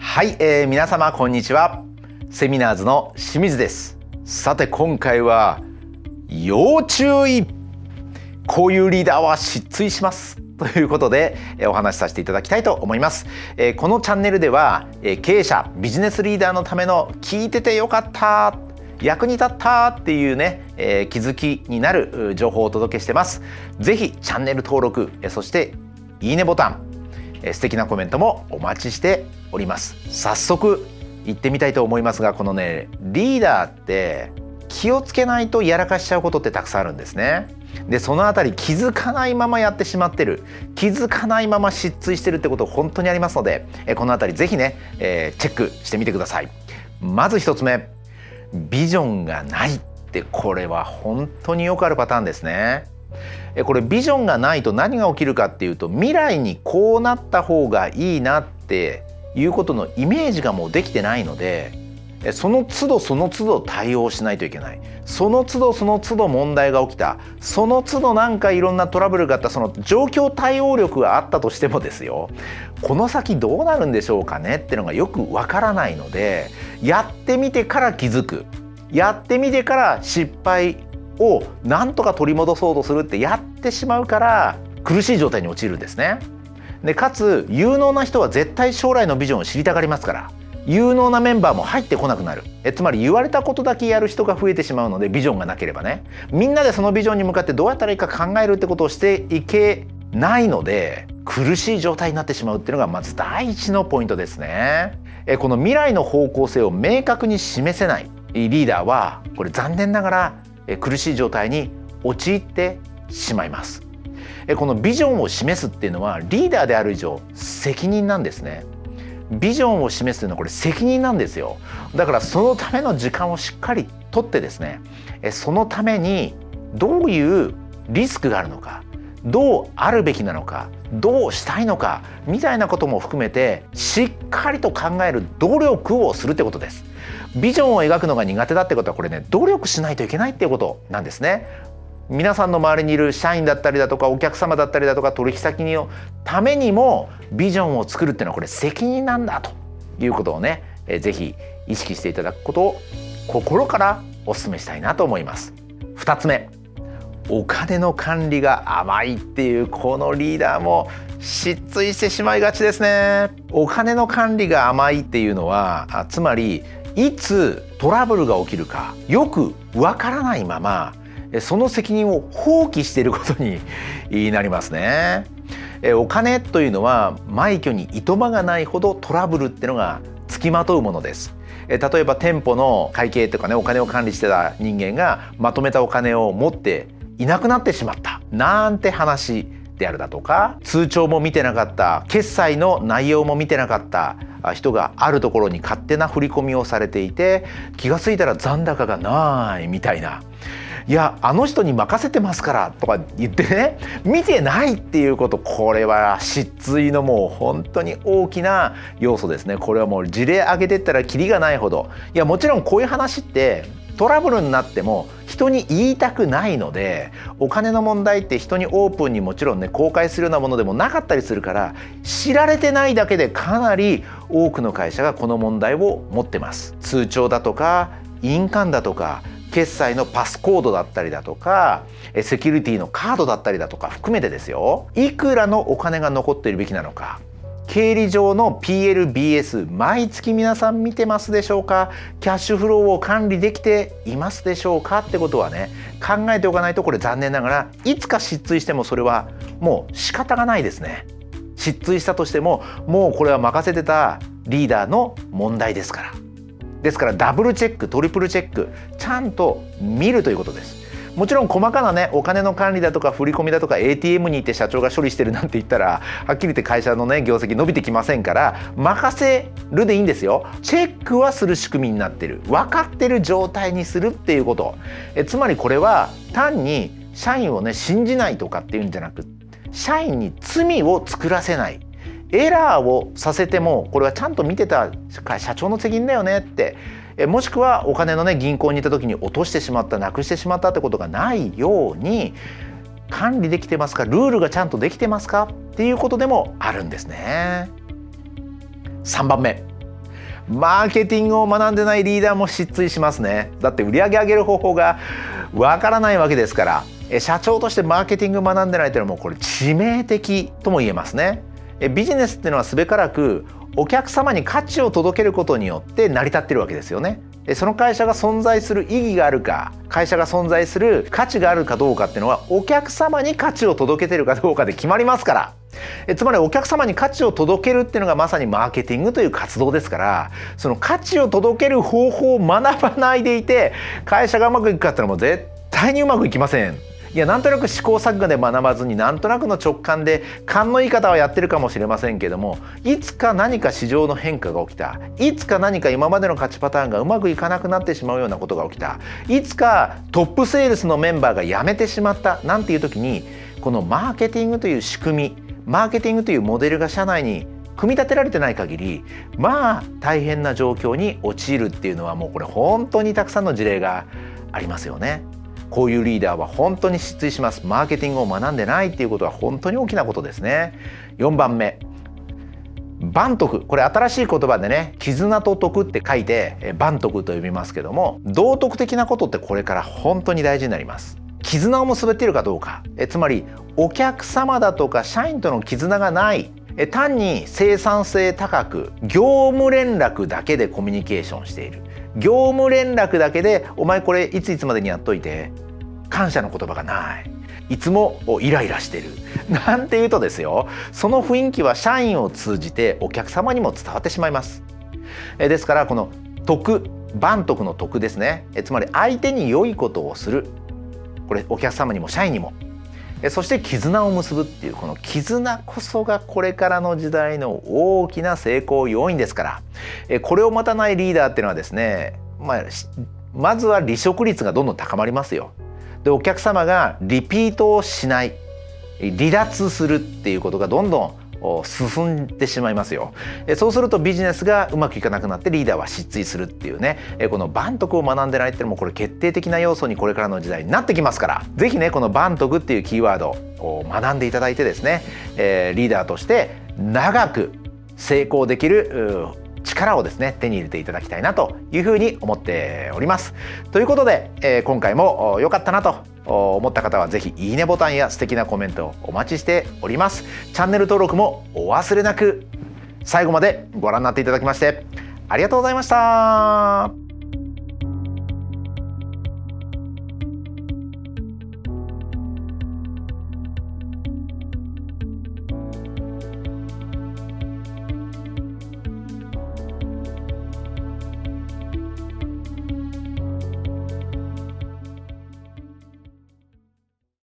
はい、皆様こんにちは。セミナーズの清水です。さて今回は要注意、こういうリーダーは失墜しますということでお話しさせていただきたいと思います。このチャンネルでは経営者ビジネスリーダーのための聞いててよかった役に立ったっていうね、気づきになる情報をお届けしてます。ぜひチャンネル登録、そしていいねボタン、素敵なコメントもお待ちしております。早速行ってみたいと思いますが、このねリーダーって気をつけないとやらかしちゃうことってたくさんあるんですね。でそのあたり気づかないままやってしまってる、気づかないまま失墜してるってこと本当にありますので、このあたりぜひね、チェックしてみてください。まず一つ目、ビジョンがないって、これは本当によくあるパターンですね。これビジョンがないと何が起きるかっていうと、未来にこうなった方がいいなっていうことのイメージがもうできてないので、その都度その都度対応しないといけない。その都度その都度問題が起きた。その都度なんかいろんなトラブルがあった。その状況対応力があったとしてもですよ、この先どうなるんでしょうかねっていうのがよくわからないので、やってみてから気づく、やってみてから失敗をなんとか取り戻そうとするってやってしまうから苦しい状態に陥るんですね。でかつ有能な人は絶対将来のビジョンを知りたがりますから、有能なメンバーも入ってこなくなる。つまり言われたことだけやる人が増えてしまうので、ビジョンがなければね、みんなでそのビジョンに向かってどうやったらいいか考えるってことをしていけないので、苦しい状態になってしまうっていうのがまず第一のポイントですね。この未来の方向性を明確に示せないリーダーは、これ残念ながら苦しい状態に陥ってしまいます。このビジョンを示すっていうのはリーダーである以上責任なんですね。ビジョンを示すというのはこれ責任なんですよ。だからそのための時間をしっかりとってですね、そのためにどういうリスクがあるのか、どうあるべきなのか、どうしたいのかみたいなことも含めてしっかりと考える努力をするってことです。ビジョンを描くのが苦手だってことは、これね努力しないといけないっていうことなんですね。皆さんの周りにいる社員だったりだとかお客様だったりだとか取引先のためにもビジョンを作るっていうのはこれ責任なんだということをね、ぜひ意識していただくことを心からお勧めしたいなと思います。2つ目、お金の管理が甘いっていうこのリーダーも失墜してしまいがちですね。お金の管理が甘いっていうのは、つまりいつトラブルが起きるかよくわからないままその責任を放棄していることになりますね。お金というのは枚挙にいとまがないほどトラブルっていうのがつきまとうものです。例えば店舗の会計とかね、お金を管理してた人間がまとめたお金を持っていなくなってしまったなんて話であるだとか、通帳も見てなかった、決済の内容も見てなかった人があるところに勝手な振り込みをされていて、気が付いたら残高がないみたいな、いやあの人に任せてますからとか言ってね、見てないっていうこと、これは失墜のもう本当に大きな要素ですね。これはもう事例挙げてったらキリがないほど、いやもちろんこういう話ってトラブルになっても人に言いたくないので、お金の問題って人にオープンにもちろんね公開するようなものでもなかったりするから、知られてないだけでかなり多くの会社がこの問題を持ってます。通帳だとか印鑑だとか決済のパスコードだったりだとかセキュリティのカードだったりだとか含めてですよ、いくらのお金が残っているべきなのか、経理上の PLBS 毎月皆さん見てますでしょうか、キャッシュフローを管理できていますでしょうかってことはね、考えておかないとこれ残念ながらいつか失墜してもそれはもう仕方がないですね。失墜したとしてももうこれは任せてたリーダーの問題ですから。ですからダブルチェックトリプルチェックちゃんと見るということです。もちろん細かなねお金の管理だとか振り込みだとか ATM に行って社長が処理してるなんて言ったらはっきり言って会社のね業績伸びてきませんから、任せるでいいんですよ。チェックはする仕組みになってる、分かってる状態にするっていうこと。つまりこれは単に社員をね信じないとかっていうんじゃなく、社員に罪を作らせない、エラーをさせてもこれはちゃんと見てた社長の責任だよねって、もしくはお金のね銀行に行った時に落としてしまった、なくしてしまったってことがないように管理できてますか、ルールがちゃんとできてますかっていうことでもあるんですね。3番目、 マーケティングを学んでないリーダーも失墜しますね。だって売り上げ上げる方法がわからないわけですから、社長としてマーケティング学んでないというのはもうこれ致命的とも言えますね。ビジネスっていうのはすべからくお客様に価値を届けることによって成り立ってるわけですよね。その会社が存在する意義があるか、会社が存在する価値があるかどうかっていうのはお客様に価値を届けてるかどうかで決まりますから。つまりお客様に価値を届けるっていうのがまさにマーケティングという活動ですから、その価値を届ける方法を学ばないでいて会社がうまくいくかっていうのはもう絶対にうまくいきません。いや、なんとなく試行錯誤で学ばずになんとなくの直感で勘のいい方はやってるかもしれませんけども、いつか何か市場の変化が起きた、いつか何か今までの勝ちパターンがうまくいかなくなってしまうようなことが起きた、いつかトップセールスのメンバーが辞めてしまったなんていう時に、このマーケティングという仕組み、マーケティングというモデルが社内に組み立てられてない限り、まあ大変な状況に陥るっていうのはもうこれ本当にたくさんの事例がありますよね。こういうリーダーは本当に失墜します。マーケティングを学んでないっていうことは本当に大きなことですね。4番目、万徳。これ新しい言葉でね、絆と徳って書いて万徳と呼びますけども、道徳的なことってこれから本当に大事になります。絆を結べているかどうか、つまりお客様だとか社員との絆がない、単に生産性高く業務連絡だけでコミュニケーションしている、業務連絡だけでお前これいついつまでにやっといて、感謝の言葉がない、いつもイライラしてるなんていうとですよ、その雰囲気は社員を通じてお客様にも伝わってしまいます。ですからこの徳、万徳の徳ですね、つまり相手に良いことをする、これお客様にも社員にも、そして絆を結ぶっていうこの絆こそがこれからの時代の大きな成功要因ですから、これを持たないリーダーっていうのはですね、まずは離職率がどんどん高まりますよ。で、お客様がリピートをしない、離脱するっていうことがどんどん進んでしまいますよ。そうするとビジネスがうまくいかなくなってリーダーは失墜するっていうね、この万徳を学んでないっていうのもこれ決定的な要素にこれからの時代になってきますから、是非ねこの万徳っていうキーワードを学んでいただいてですね、リーダーとして長く成功できる力をですね手に入れていただきたいなというふうに思っております。ということで、今回も良かったなと思った方はぜひいいねボタンや素敵なコメントをお待ちしております。チャンネル登録もお忘れなく。最後までご覧になっていただきましてありがとうございました。